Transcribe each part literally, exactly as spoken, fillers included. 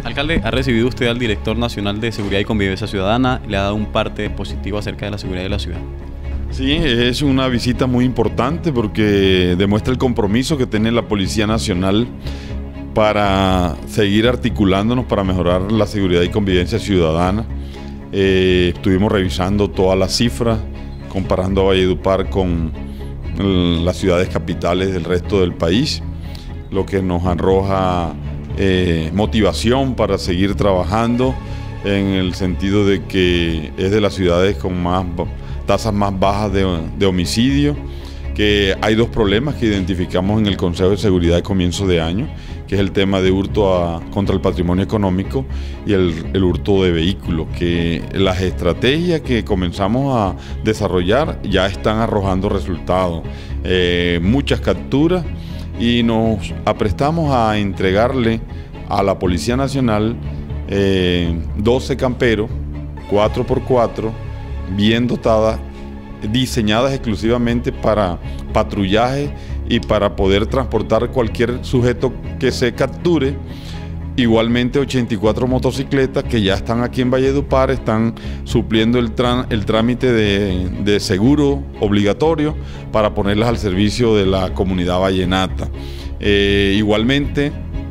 Alcalde, ¿ha recibido usted al Director Nacional de Seguridad y Convivencia Ciudadana? ¿Le ha dado un parte positivo acerca de la seguridad de la ciudad? Sí, es una visita muy importante porque demuestra el compromiso que tiene la Policía Nacional para seguir articulándonos para mejorar la seguridad y convivencia ciudadana. Eh, estuvimos revisando todas las cifras, comparando a Valledupar con las ciudades capitales del resto del país, lo que nos arroja eh, motivación para seguir trabajando en el sentido de que es de las ciudades con más tasas más bajas de, de homicidio, que hay dos problemas que identificamos en el Consejo de Seguridad de comienzo de año, que es el tema de hurto a, contra el patrimonio económico y el, el hurto de vehículos, que las estrategias que comenzamos a desarrollar ya están arrojando resultados, eh, muchas capturas, y nos aprestamos a entregarle a la Policía Nacional eh, doce camperos, cuatro por cuatro, bien dotadas, diseñadas exclusivamente para patrullaje y para poder transportar cualquier sujeto que se capture. Igualmente ochenta y cuatro motocicletas que ya están aquí en Valledupar, están supliendo el, el trámite de, de seguro obligatorio para ponerlas al servicio de la comunidad vallenata. Eh, igualmente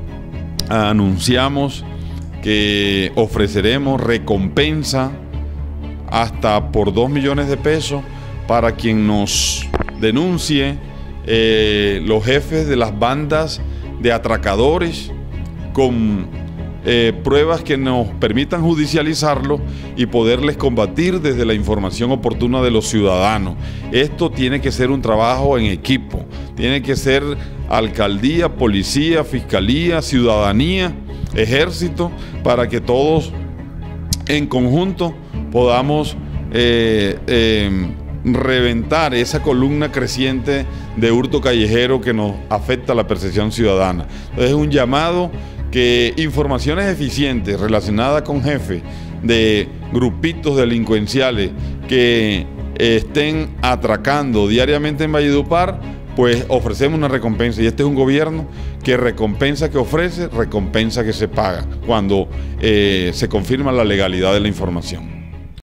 anunciamos que ofreceremos recompensa hasta por dos millones de pesos para quien nos denuncie eh, los jefes de las bandas de atracadores con eh, pruebas que nos permitan judicializarlo y poderles combatir desde la información oportuna de los ciudadanos. Esto tiene que ser un trabajo en equipo, tiene que ser alcaldía, policía, fiscalía, ciudadanía, ejército, para que todos en conjunto podamos eh, eh, reventar esa columna creciente de hurto callejero que nos afecta a la percepción ciudadana. Entonces es un llamado que informaciones eficientes relacionadas con jefes de grupitos delincuenciales que estén atracando diariamente en Valledupar, pues ofrecemos una recompensa, y este es un gobierno que recompensa que ofrece, recompensa que se paga, cuando eh, se confirma la legalidad de la información.